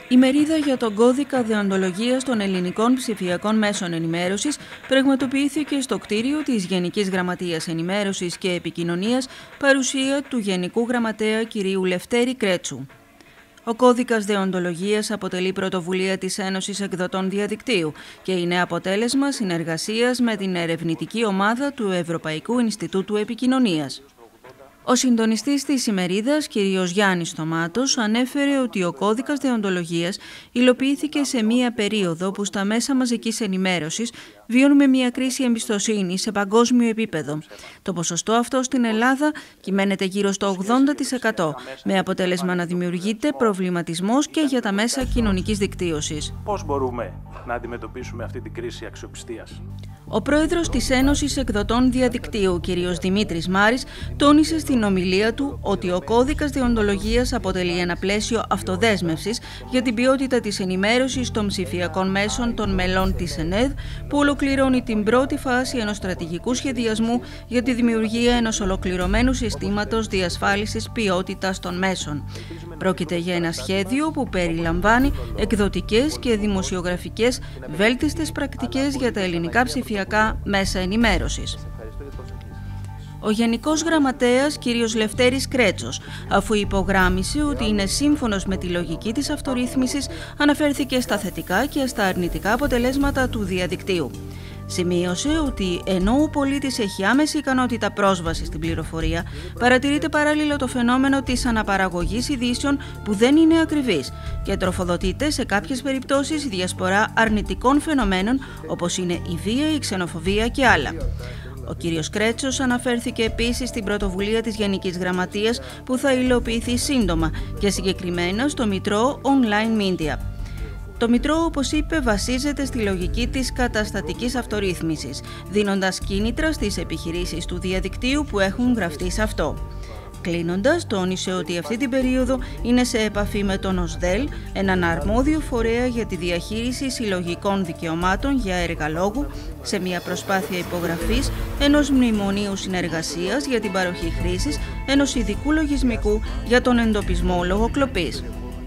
Η μερίδα για τον κώδικα δεοντολογίας των ελληνικών ψηφιακών μέσων ενημέρωσης πραγματοποιήθηκε στο κτίριο της Γενικής Γραμματείας Ενημέρωσης και Επικοινωνίας, παρουσία του Γενικού Γραμματέα κ. Λευτέρη Κρέτσου. Ο κώδικας δεοντολογίας αποτελεί πρωτοβουλία της Ένωσης Εκδοτών Διαδικτύου και είναι αποτέλεσμα συνεργασίας με την ερευνητική ομάδα του Ευρωπαϊκού Ινστιτούτου Επικοινωνίας. Ο συντονιστής της ημερίδας, κ. Γιάννης Στομάτος, ανέφερε ότι ο κώδικας δεοντολογίας υλοποιήθηκε σε μία περίοδο που στα μέσα μαζικής ενημέρωσης βιώνουμε μία κρίση εμπιστοσύνης σε παγκόσμιο επίπεδο. Το ποσοστό αυτό στην Ελλάδα κυμαίνεται γύρω στο 80%, με αποτέλεσμα να δημιουργείται προβληματισμός και για τα μέσα κοινωνικής δικτύωσης. Πώς μπορούμε να αντιμετωπίσουμε αυτή την κρίση αξιοπιστίας? Ο πρόεδρος της Ένωσης Εκδοτών Διαδικτύου, κ. Δημήτρης Μάρης, τόνισε στην ομιλία του ότι ο κώδικας δεοντολογίας αποτελεί ένα πλαίσιο αυτοδέσμευσης για την ποιότητα της ενημέρωσης των ψηφιακών μέσων των μελών της ΕΝΕΔ, που ολοκληρώνει την πρώτη φάση ενός στρατηγικού σχεδιασμού για τη δημιουργία ενός ολοκληρωμένου συστήματος διασφάλισης ποιότητας των μέσων. Πρόκειται για ένα σχέδιο που περιλαμβάνει εκδοτικές και δημοσιογραφικές βέλτιστες πρακτικές για τα ελληνικά ψηφιακά μέσα ενημέρωσης. Ο Γενικός Γραμματέας κ. Λευτέρης Κρέτσος, αφού υπογράμμισε ότι είναι σύμφωνος με τη λογική της αυτορύθμισης, αναφέρθηκε στα θετικά και στα αρνητικά αποτελέσματα του διαδικτύου. Σημείωσε ότι ενώ ο πολίτης έχει άμεση ικανότητα πρόσβασης στην πληροφορία, παρατηρείται παράλληλα το φαινόμενο της αναπαραγωγής ειδήσεων που δεν είναι ακριβής και τροφοδοτείται σε κάποιες περιπτώσεις η διασπορά αρνητικών φαινομένων όπως είναι η βία, η ξενοφοβία και άλλα. Ο κ. Κρέτσος αναφέρθηκε επίσης στην πρωτοβουλία της Γενικής Γραμματείας που θα υλοποιηθεί σύντομα και συγκεκριμένα στο Μητρό Online Media. Το Μητρό, όπως είπε, βασίζεται στη λογική της καταστατικής αυτορύθμισης, δίνοντας κίνητρα στις επιχειρήσεις του διαδικτύου που έχουν γραφτεί σε αυτό. Κλείνοντας, τόνισε ότι αυτή την περίοδο είναι σε επαφή με τον ΟΣΔΕΛ, έναν αρμόδιο φορέα για τη διαχείριση συλλογικών δικαιωμάτων για έργα λόγου, σε μια προσπάθεια υπογραφής ενός μνημονίου συνεργασίας για την παροχή χρήσης ενός ειδικού λογισμικού για τον εντοπισμό λογοκλοπής.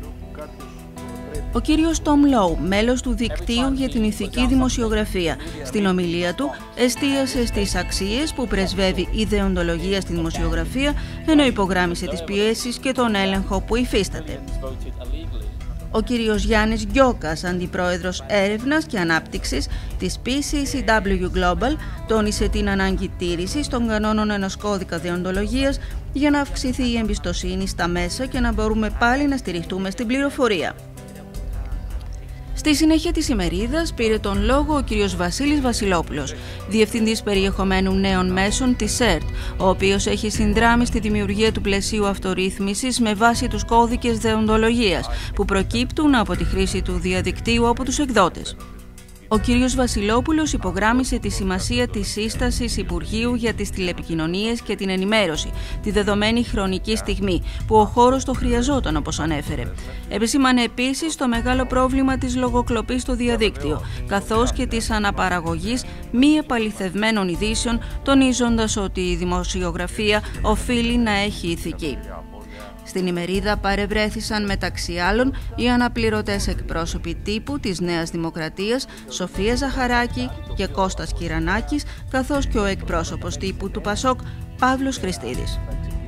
Ο κύριος Τόμ Λόου, μέλος του Δικτύου για την Ηθική Δημοσιογραφία, στην ομιλία του εστίασε στις αξίες που πρεσβεύει η δεοντολογία στη δημοσιογραφία, ενώ υπογράμμισε τις πιέσεις και τον έλεγχο που υφίσταται. Ο κύριος Γιάννης Γκιόκας, αντιπρόεδρος έρευνας και ανάπτυξης της PCCW Global, τόνισε την ανάγκη τήρησης των κανόνων ενός κώδικα δεοντολογίας για να αυξηθεί η εμπιστοσύνη στα μέσα και να μπορούμε πάλι να στηριχτούμε στην πληροφορία. Στη συνέχεια της ημερίδας πήρε τον λόγο ο κ. Βασίλης Βασιλόπουλος, Διευθυντής Περιεχομένου Νέων Μέσων της ΕΡΤ, ο οποίος έχει συνδράμει στη δημιουργία του πλαισίου αυτορύθμισης με βάση τους κώδικες δεοντολογίας που προκύπτουν από τη χρήση του διαδικτύου από τους εκδότες. Ο κ. Βασιλόπουλος υπογράμμισε τη σημασία της σύστασης Υπουργείου για τις τηλεπικοινωνίες και την ενημέρωση, τη δεδομένη χρονική στιγμή που ο χώρος το χρειαζόταν, όπως ανέφερε. Επισήμανε επίσης το μεγάλο πρόβλημα της λογοκλοπής στο διαδίκτυο, καθώς και της αναπαραγωγής μη επαληθευμένων ειδήσεων, τονίζοντας ότι η δημοσιογραφία οφείλει να έχει ηθική. Στην ημερίδα παρευρέθησαν μεταξύ άλλων οι αναπληρωτές εκπρόσωποι τύπου της Νέας Δημοκρατίας Σοφία Ζαχαράκη και Κώστας Κυρανάκης, καθώς και ο εκπρόσωπος τύπου του ΠΑΣΟΚ Παύλος Χριστίδης.